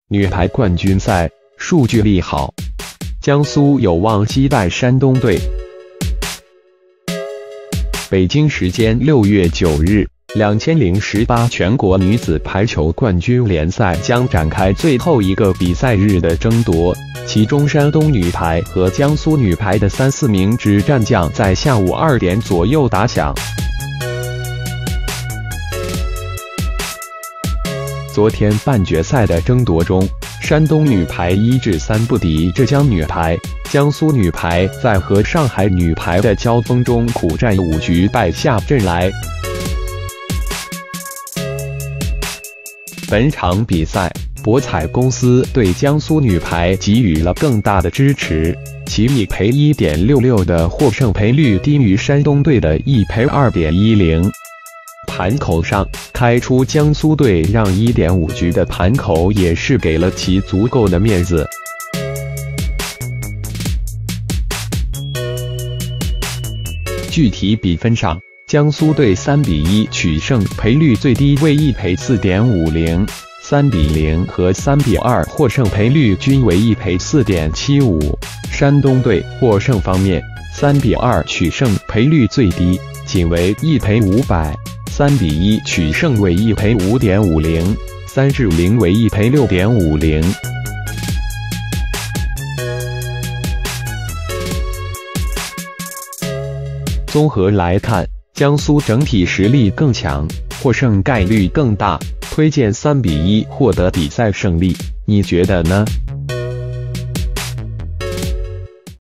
女排冠军赛数据利好，江苏有望击败山东队。北京时间6月9日，2018全国女子排球冠军联赛将展开最后一个比赛日的争夺，其中山东女排和江苏女排的3、4名之战将在下午2点左右打响。昨天半决赛的争夺中，山东女排1-3不敌浙江女排，江苏女排在和上海女排的交锋中苦战5局败下阵来。本场比赛，博彩公司对江苏女排给予了更大的支持，其1赔 1.66 的获胜赔率低于山东队的1赔 2.10。盘口上，开出江苏队让 1.5 局的盘口也是给了其足够的面子。具体比分上，江苏队3比1取胜，赔率最低为1赔 4.50， 3比0和3比2获胜赔率均为1赔 4.75。山东队获胜方面，3比2取胜赔率最低，仅为1赔500，3比1取胜为1赔 5.50，3-0为1赔 6.50。综合来看，江苏整体实力更强，获胜概率更大，推荐3比1获得比赛胜利，你觉得呢？